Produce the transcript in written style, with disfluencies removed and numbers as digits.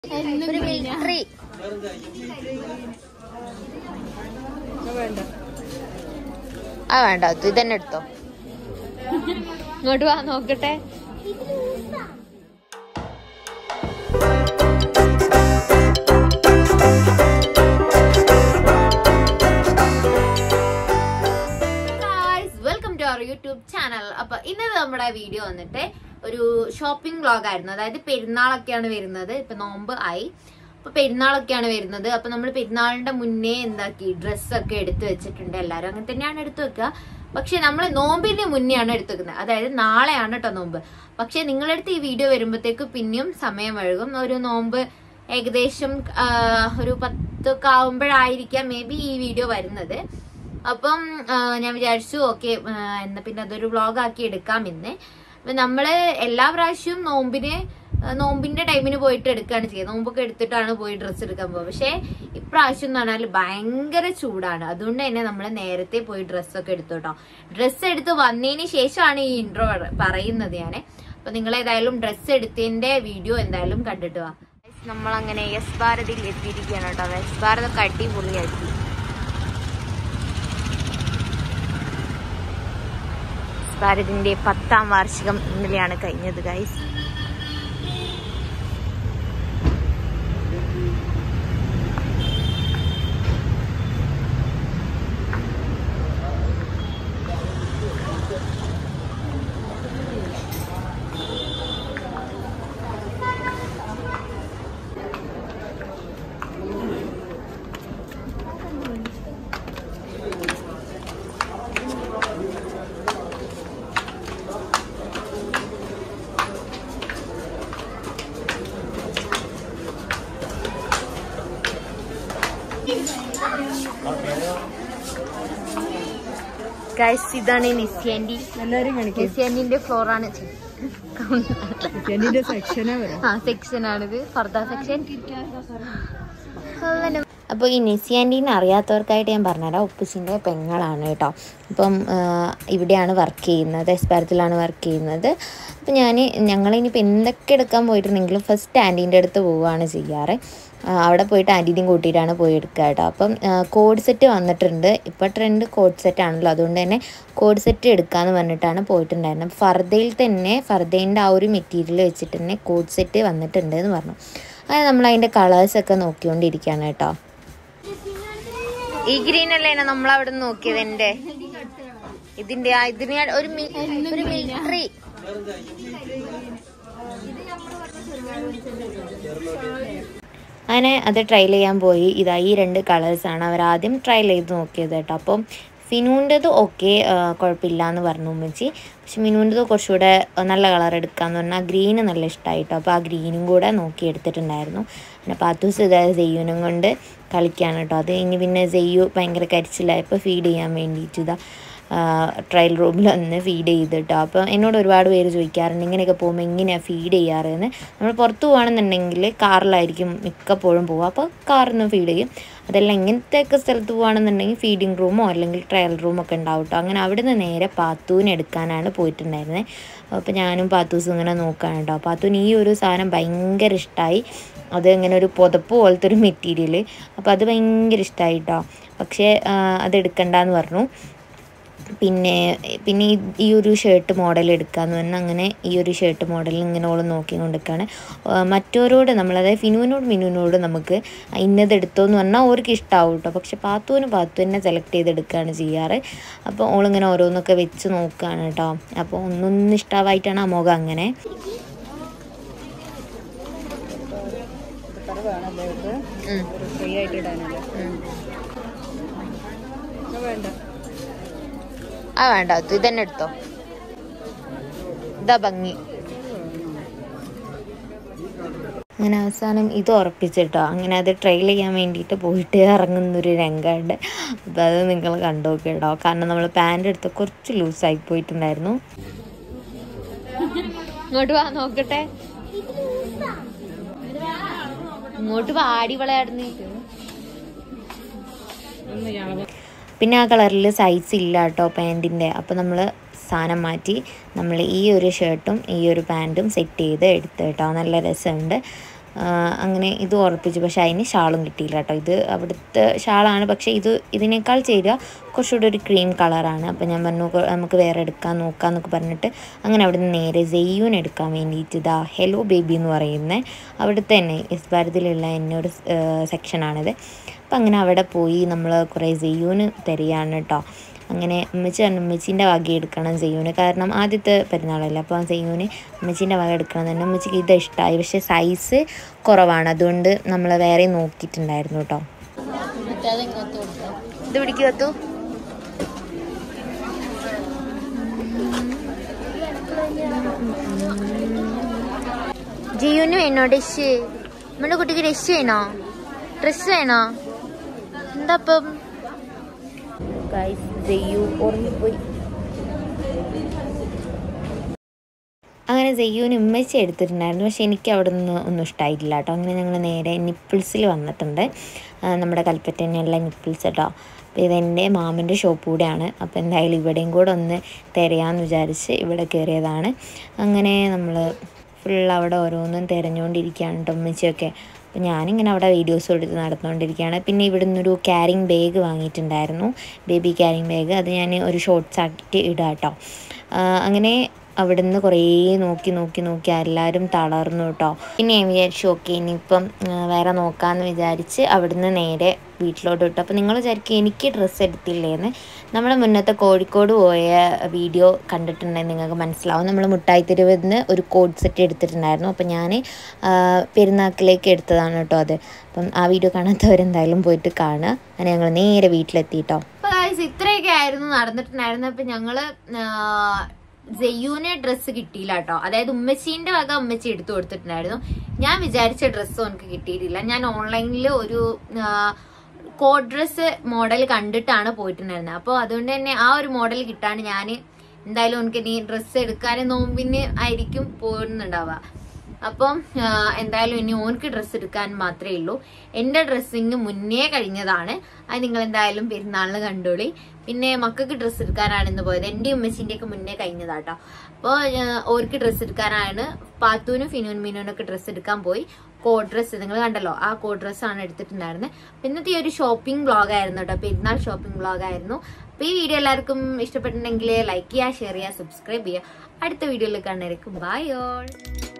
Military വേണ്ട ഇത് തന്നെ എടുത്തോ. ഇങ്ങോട്ട് വാ നോക്കട്ടെ. Welcome to our YouTube channel. അപ്പൊ ഇന്നത്തെ നമ്മുടെ വീഡിയോ വന്നിട്ട് ഒരു ഷോപ്പിംഗ് വ്ളോഗ് ആയിരുന്നു. അതായത് പെരുന്നാളൊക്കെയാണ് വരുന്നത്. ഇപ്പൊ നോമ്പ് ആയി, അപ്പൊ പെരുന്നാളൊക്കെയാണ് വരുന്നത്. അപ്പൊ നമ്മൾ പെരുന്നാളിന്റെ മുന്നേ എന്താക്കി ഡ്രസ്സൊക്കെ എടുത്തു വെച്ചിട്ടുണ്ട്. എല്ലാരും അങ്ങനെ തന്നെയാണ് എടുത്തു വെക്കുക. പക്ഷെ നമ്മൾ നോമ്പിന്റെ മുന്നേ ആണ് എടുത്തു വെക്കുന്നത്. അതായത് നാളെയാണ് കേട്ടോ നോമ്പ്. പക്ഷെ നിങ്ങളടുത്ത് ഈ വീഡിയോ വരുമ്പോഴത്തേക്ക് പിന്നെയും സമയം വഴുകും. ഒരു നോമ്പ് ഏകദേശം ഒരു 10 ഒക്കെ ആവുമ്പോഴായിരിക്കാം മേ ബി ഈ വീഡിയോ വരുന്നത്. അപ്പം ഞാൻ വിചാരിച്ചു ഓക്കെ എന്നാ പിന്നെ അതൊരു വ്ളോഗ് ആക്കി എടുക്കാം ഇന്ന്. നമ്മള് എല്ലാ പ്രാവശ്യവും നോമ്പിന്റെ ടൈമിന് പോയിട്ട് എടുക്കുകയാണ് ചെയ്യുക. നോമ്പൊക്കെ എടുത്തിട്ടാണ് പോയി ഡ്രസ്സ് എടുക്കാൻ പോകുക. പക്ഷെ ഇപ്രാവശ്യം എന്ന് പറഞ്ഞാൽ ഭയങ്കര ചൂടാണ്. അതുകൊണ്ട് തന്നെ നമ്മൾ നേരത്തെ പോയി ഡ്രസ്സൊക്കെ എടുത്തു കേട്ടോ. ഡ്രസ്സ് എടുത്ത് വന്നതിന് ശേഷമാണ് ഈ ഇൻട്രോ പറയുന്നത് ഞാൻ. അപ്പൊ നിങ്ങൾ ഏതായാലും ഡ്രസ്സ് എടുത്തതിന്റെ വീഡിയോ എന്തായാലും കണ്ടിട്ട് വാ. നമ്മളങ്ങനെ യെസ് ഭാരതിൽ എത്തിയിരിക്കുകയാണ് കേട്ടോ. യെസ് ഭാരതൊക്കെ അടിപൊളിയാക്കി. ഭാരതിന്റെ 10ാം വാർഷികം ഇന്നലെയാണ് കഴിഞ്ഞത് ഗൈസ്. ഗൈസ് ഇതാണ് നിസ്യാൻഡി. നിസ്യാൻഡിന്റെ ഫ്ലോറാണ്. സെക്ഷനാണിത്, ഫർദ സെക്ഷൻ. അപ്പോൾ ഈ നിസ്യാൻഡിനെ അറിയാത്തവർക്കായിട്ട് ഞാൻ പറഞ്ഞുതരാം. ഉപ്പച്ചിൻ്റെ പെങ്ങളാണ് കേട്ടോ. അപ്പം ഇവിടെയാണ് വർക്ക് ചെയ്യുന്നത്, എസ്പാരത്തിലാണ് വർക്ക് ചെയ്യുന്നത്. അപ്പം ഞങ്ങളിനിപ്പോൾ എന്തൊക്കെ എടുക്കാൻ പോയിട്ടുണ്ടെങ്കിലും ഫസ്റ്റ് ആൻറ്റീൻ്റെ അടുത്ത് പോവുകയാണ് ചെയ്യാറ്. അവിടെ പോയിട്ട് ആൻറ്റീനെയും കൂട്ടിയിട്ടാണ് പോയി എടുക്കുക കേട്ടോ. അപ്പം കോഡ് സെറ്റ് വന്നിട്ടുണ്ട്. ഇപ്പോൾ ട്രെൻഡ് കോഡ് സെറ്റ് ആണല്ലോ, അതുകൊണ്ട് തന്നെ കോഡ് സെറ്റ് എടുക്കാമെന്ന് പറഞ്ഞിട്ടാണ് പോയിട്ടുണ്ടായിരുന്നത്. ഫർദേൻ്റെ ആ ഒരു മെറ്റീരിയൽ വെച്ചിട്ട് തന്നെ കോഡ് സെറ്റ് വന്നിട്ടുണ്ട് എന്ന് പറഞ്ഞു. അങ്ങനെ നമ്മളതിൻ്റെ കളേഴ്സൊക്കെ നോക്കിക്കൊണ്ടിരിക്കുകയാണ് കേട്ടോ. ഈ ഗ്രീൻ അല്ലേ നമ്മളവിടെ നോക്കിയത്. ഇതിന്റെ ഒരു മിലിറ്ററി അങ്ങനെ അത് ട്രയൽ ചെയ്യാൻ പോയി. ഇതാ ഈ 2 കളേഴ്സാണ് അവരാദ്യം ട്രയൽ ചെയ്ത് നോക്കിയത് കേട്ടോ. അപ്പം ഫിനൂൻ്റെത് ഓക്കെ കുഴപ്പമില്ല എന്ന് പറഞ്ഞു ഉമ്മച്ചി. പക്ഷെ മിനൂൻ്റെത് കുറച്ചുകൂടെ നല്ല കളർ എടുക്കാമെന്ന് പറഞ്ഞാൽ ഗ്രീന് നല്ല ഇഷ്ടമായിട്ടോ. അപ്പോൾ ആ ഗ്രീനും കൂടെ നോക്കി എടുത്തിട്ടുണ്ടായിരുന്നു. പിന്നെ പാത്തൂസ് ഇതായത് സെയ്യുനും കൊണ്ട് കളിക്കുകയാണ് കേട്ടോ. അത് കഴിഞ്ഞ് പിന്നെ സെയ്യു ഭയങ്കര കരിച്ചിലായപ്പോൾ ഫീഡ് ചെയ്യാൻ വേണ്ടിയിട്ട് ഇതാ ട്രയൽ റൂമിൽ വന്ന് ഫീഡ് ചെയ്തിട്ടോ. അപ്പോൾ എന്നോട് ഒരുപാട് പേര് ചോദിക്കാറുണ്ട് ഇങ്ങനെയൊക്കെ പോകുമ്പോൾ എങ്ങനെയാണ് ഫീഡ് ചെയ്യാറെന്ന്. നമ്മൾ പുറത്ത് പോകുകയാണെന്നുണ്ടെങ്കിൽ കാറിലായിരിക്കും മിക്കപ്പോഴും പോവുക. അപ്പോൾ കാറിൽ നിന്ന് ഫീഡ് ചെയ്യും. അതെല്ലാം ഇങ്ങനത്തെയൊക്കെ സ്ഥലത്ത് പോകുകയാണെന്നുണ്ടെങ്കിൽ ഫീഡിങ് റൂമോ അല്ലെങ്കിൽ ട്രയൽ റൂമൊക്കെ ഉണ്ടാവും കേട്ടോ. അങ്ങനെ അവിടെ നിന്ന് നേരെ പാത്തൂന് എടുക്കാനാണ് പോയിട്ടുണ്ടായിരുന്നത്. അപ്പോൾ ഞാനും പാത്തൂസും ഇങ്ങനെ നോക്കുകയാണ് കേട്ടോ. പാത്തൂന് ഈ ഒരു സാധനം ഭയങ്കര ഇഷ്ടമായി. അത് ഇങ്ങനെ ഒരു പുതപ്പ് പോലത്തെ ഒരു മെറ്റീരിയൽ. അപ്പോൾ അത് ഭയങ്കര ഇഷ്ടമായി കേട്ടോ. പക്ഷേ അതെടുക്കണ്ടെന്ന് പറഞ്ഞു. പിന്നെ ഈ ഒരു ഷർട്ട് മോഡൽ എടുക്കാമെന്ന് പറഞ്ഞാൽ അങ്ങനെ ഈ ഒരു ഷർട്ട് മോഡലിൽ ഇങ്ങനെ ഓൾ നോക്കിക്കൊണ്ടിരിക്കുകയാണ്. മറ്റവരോട് അതായത് മിനുവിനോട് നമുക്ക് ഇന്നത് എടുത്തോ എന്ന് പറഞ്ഞാൽ അവർക്ക് ഇഷ്ടമാവും കേട്ടോ. പക്ഷെ പാത്തു തന്നെ സെലക്ട് ചെയ്തെടുക്കുകയാണ് ചെയ്യാറ്. അപ്പോൾ ഓളിങ്ങനെ ഓരോന്നൊക്കെ വെച്ച് നോക്കുകയാണ് കേട്ടോ. അപ്പോൾ ഒന്നൊന്നും ഇഷ്ടമായിട്ടാണ് ആ മുഖം അങ്ങനെ. വേണ്ട ഇത് തന്നെ എടുത്തോ. ഇതാ ഭംഗി. അങ്ങനെ അവസാനം ഇത് ഉറപ്പിച്ചിട്ടോ. അങ്ങനെ അത് ട്രയൽ ചെയ്യാൻ വേണ്ടിയിട്ട് പോയിട്ട് ഇറങ്ങുന്നൊരു രംഗമുണ്ട്. അപ്പോൾ അത് നിങ്ങൾ കണ്ടോക്കെ കേട്ടോ. കാരണം നമ്മൾ പാൻ്റ് എടുത്ത് കുറച്ച് ലൂസായി പോയിട്ടുണ്ടായിരുന്നു. ഇങ്ങോട്ട് വാ നോക്കട്ടെ. ഇങ്ങോട്ട് വാടി വിളയാടുന്നു. പിന്നെ ആ കളറിൽ സൈസ് ഇല്ല കേട്ടോ പാൻറ്റിൻ്റെ. അപ്പോൾ നമ്മൾ സാധനം മാറ്റി നമ്മൾ ഈ ഒരു ഷർട്ടും ഈ ഒരു പാൻറ്റും സെറ്റ് ചെയ്ത് എടുത്ത് കേട്ടോ. നല്ല രസമുണ്ട്. അങ്ങനെ ഇത് ഉറപ്പിച്ചു. പക്ഷേ അതിന് ഷാളും കിട്ടിയില്ല കേട്ടോ. ഇത് അവിടുത്തെ ഷാളാണ്, പക്ഷേ ഇതിനേക്കാൾ ചേരുക കുറച്ചുകൂടി ഒരു ക്രീം കളറാണ്. അപ്പോൾ ഞാൻ പറഞ്ഞു നമുക്ക് വേറെ എടുക്കാൻ നോക്കാമെന്നൊക്കെ പറഞ്ഞിട്ട് അങ്ങനെ അവിടെ നിന്ന് നേരെ സെയ്യൂൻ എടുക്കാൻ വേണ്ടിയിട്ട് ഇതാ ഹെലോ ബേബി എന്ന് പറയുന്നത് അവിടുത്തെ തന്നെ എസ് ഭാരതിലുള്ള തന്നെ ഒരു സെക്ഷനാണിത്. അപ്പം അങ്ങനെ അവിടെ പോയി നമ്മൾ കുറേ സെയ്യൂന് തരികയാണ് കേട്ടോ. അങ്ങനെ ഉമ്മച്ചീൻ്റെ വക എടുക്കണം സെയ്യൂന്, കാരണം ആദ്യത്തെ പെരുന്നാളല്ല. അപ്പോൾ സെയ്യൂന് ഉമ്മച്ചീൻ്റെ വക എടുക്കണം തന്നെ. ഉമ്മച്ചിക്ക് ഇത് ഇഷ്ടമായി, പക്ഷേ സൈസ് കുറവാണ്, അതുകൊണ്ട് നമ്മൾ വേറെ നോക്കിയിട്ടുണ്ടായിരുന്നു കേട്ടോ. ഇത് പിടിക്കത്തു ജിയുനും എന്നോട് ഡ്രസ്, നമ്മുടെ കുട്ടിക്ക് ഡ്രസ് വേണോ? ഡ്രസ് വേണോ? എന്താ അപ്പം ഉറങ്ങിപ്പോയി. അങ്ങനെ സെയ്യൂന് ഉമ്മച്ചി എടുത്തിട്ടുണ്ടായിരുന്നു, പക്ഷേ എനിക്ക് അവിടെ നിന്ന് ഒന്നും ഇഷ്ടമായിട്ടില്ല കേട്ടോ. അങ്ങനെ ഞങ്ങൾ നേരെ നിപ്പിൾസിൽ വന്നിട്ടുണ്ട്, നമ്മുടെ കൽപ്പറ്റയുള്ള നിപ്പിൾസ് കേട്ടോ. അപ്പോൾ ഇതെൻ്റെ മാമൻ്റെ ഷോപ്പ് കൂടെയാണ്. അപ്പോൾ എന്തായാലും ഇവിടെയും കൂടെ ഒന്ന് തിരയാമെന്ന് വിചാരിച്ച് ഇവിടെ കയറിയതാണ്. അങ്ങനെ നമ്മൾ ഫുൾ അവിടെ ഓരോന്നും തിരഞ്ഞുകൊണ്ടിരിക്കുകയാണ് കേട്ടോ ഉമ്മച്ചിയൊക്കെ. അപ്പോൾ ഞാനിങ്ങനെ അവിടെ വീഡിയോസ് എടുത്ത് നടന്നുകൊണ്ടിരിക്കുകയാണ്. പിന്നെ ഇവിടെ നിന്നൊരു ക്യാരിങ് ബാഗ് വാങ്ങിയിട്ടുണ്ടായിരുന്നു, ബേബി ക്യാരിങ് ബാഗ്. അത് ഞാൻ ഒരു ഷോർട്ട്സ് ആക്കിയിട്ട് ഇടാം കേട്ടോ. അങ്ങനെ അവിടെ നിന്ന് കുറേ നോക്കി എല്ലാവരും തളർന്നു കേട്ടോ. പിന്നെ ഞാൻ വിചാരിച്ചു ഓക്കെ ഇനിയിപ്പം വേറെ നോക്കാമെന്ന് വിചാരിച്ച് അവിടുന്ന് നേരെ വീട്ടിലോട്ട് വിട്ടു. അപ്പോൾ നിങ്ങൾ വിചാരിക്കും എനിക്ക് ഡ്രസ്സ് എടുത്തില്ലേന്ന്. നമ്മൾ മുന്നത്തെ കോഴിക്കോട് പോയ വീഡിയോ കണ്ടിട്ടുണ്ടെങ്കിൽ നിങ്ങൾക്ക് മനസ്സിലാവും. നമ്മൾ മുട്ടായി തെരുവിൽ നിന്ന് ഒരു കോഡ് സെറ്റ് എടുത്തിട്ടുണ്ടായിരുന്നു. അപ്പം ഞാൻ പെരുന്നാക്കിലേക്ക് എടുത്തതാണ് കേട്ടോ അത്. അപ്പം ആ വീഡിയോ കാണാത്തവരെന്തായാലും പോയിട്ട് കാണുക. അങ്ങനെ ഞങ്ങൾ നേരെ വീട്ടിലെത്തി കേട്ടോ. അപ്പോൾ ഇത്രയൊക്കെ ആയിരുന്നു നടന്നിട്ടുണ്ടായിരുന്നു. അപ്പം ഞങ്ങൾ സെയ്യൂന് ഡ്രസ്സ് കിട്ടിയില്ല കേട്ടോ. അതായത് ഉമ്മച്ചീൻ്റെ വക ഉമ്മച്ചി എടുത്തു കൊടുത്തിട്ടുണ്ടായിരുന്നു. ഞാൻ വിചാരിച്ച ഡ്രസ്സും എനിക്ക് കിട്ടിയിട്ടില്ല. ഞാൻ ഓൺലൈനിൽ ഒരു കോഡ് ഡ്രസ്സ് മോഡൽ കണ്ടിട്ടാണ് പോയിട്ടുണ്ടായിരുന്നത്. അപ്പോൾ അതുകൊണ്ട് തന്നെ ആ ഒരു മോഡൽ കിട്ടാണ് ഞാൻ എന്തായാലും എനിക്ക് ഇനി ഡ്രസ്സ് എടുക്കാനും നോമ്പിന് ആയിരിക്കും പോകുന്നുണ്ടാവുക. അപ്പം എന്തായാലും ഇനി ഓനക്ക് ഡ്രസ്സ് എടുക്കാൻ മാത്രമേ ഉള്ളൂ. എൻ്റെ ഡ്രസ്സിങ് മുന്നേ കഴിഞ്ഞതാണ്, അത് നിങ്ങൾ എന്തായാലും പെരുന്നാളിന് കണ്ടോളി. പിന്നെ മക്കൾക്ക് ഡ്രസ്സ് എടുക്കാനാണ് ഇന്ന് പോയത്. എൻ്റെ ഉമ്മച്ചിൻ്റെ ഒക്കെ മുന്നേ കഴിഞ്ഞതാട്ടോ. അപ്പോൾ ഓർക്ക് ഡ്രസ്സ് എടുക്കാനാണ്. പാത്തൂനും മിനുവിനൊക്കെ ഡ്രസ്സ് എടുക്കാൻ പോയി. കോഡ് ഡ്രസ്സ് നിങ്ങൾ കണ്ടല്ലോ, ആ കോഡ് ഡ്രസ്സാണ് എടുത്തിട്ടുണ്ടായിരുന്നത്. ഇന്നത്തെ ഒരു ഷോപ്പിംഗ് വ്ളോഗ് ആയിരുന്നു കേട്ടോ, പെരുന്നാൾ ഷോപ്പിംഗ് വ്ളോഗ് ആയിരുന്നു. അപ്പോൾ ഈ വീഡിയോ എല്ലാവർക്കും ഇഷ്ടപ്പെട്ടിട്ടുണ്ടെങ്കിൽ ലൈക്ക് ചെയ്യുക, ഷെയർ ചെയ്യുക, സബ്സ്ക്രൈബ് ചെയ്യുക. അടുത്ത വീഡിയോയിൽ കാണുന്നതായിരിക്കും. By all.